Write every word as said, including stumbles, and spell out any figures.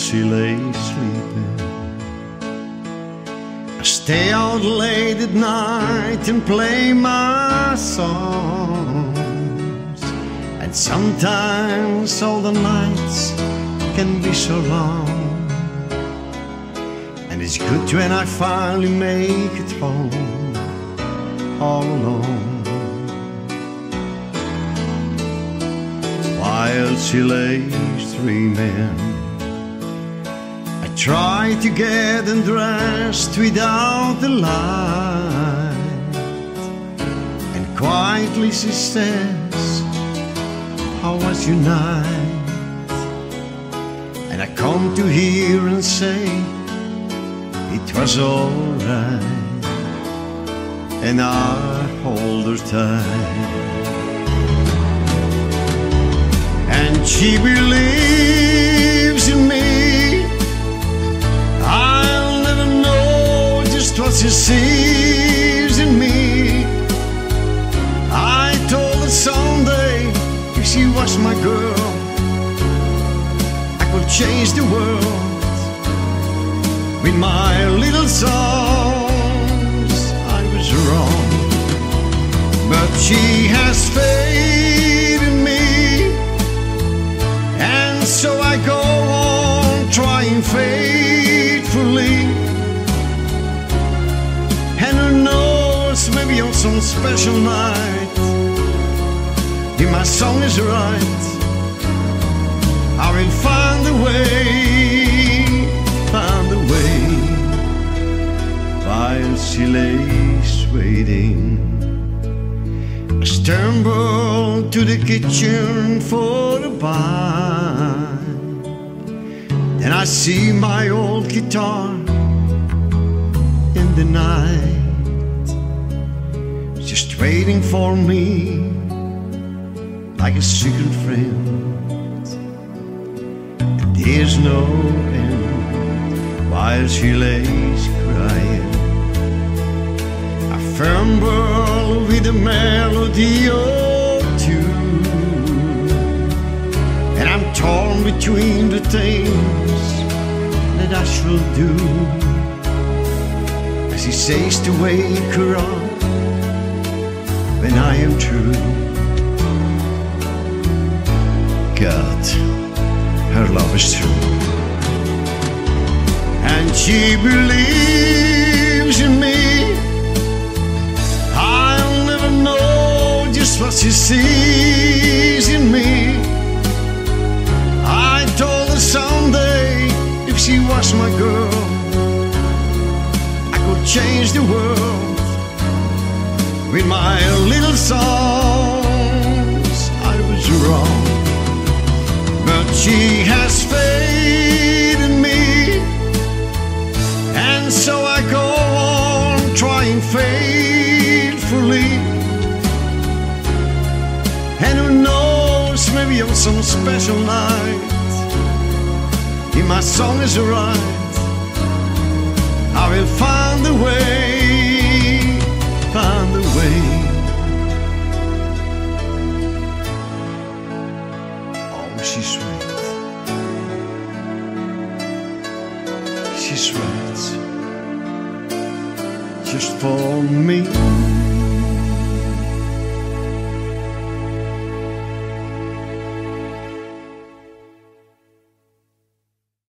she lay sleeping. I stay out late at night and play my songs, and sometimes all the nights can be so long. And it's good when I finally make it home all alone. While she lays dreaming, I try to get undressed without the light, and quietly she says, "How was your night?" And I come to hear and say, "It was alright," and I hold her tight. And she believes in me. I'll never know just what she sees in me. I told her someday, if she was my girl, I could change the world with my little songs. I was wrong, but she has faith in me, and so I go on trying faithfully. And who knows, maybe on some special night, if my song is right, I will find a way, find a way. While she lays waiting, I stumble to the kitchen for a bite. Then I see my old guitar in the night, just waiting for me like a secret friend. And there's no end while she lays crying. I fumble with a melody or two, and I'm torn between the things that I should do. As he says to wake her up when I am through. God, her love is true, and she believes in me. I'll never know just what she sees in me. I told her someday, if she was my girl, I could change the world with my little songs. I was wrong, but she has faith in me, and so I go on trying faithfully. And who knows, maybe on some special night, if my song is right, I will find a way, find a way. Oh, she's right, she's right, just for me.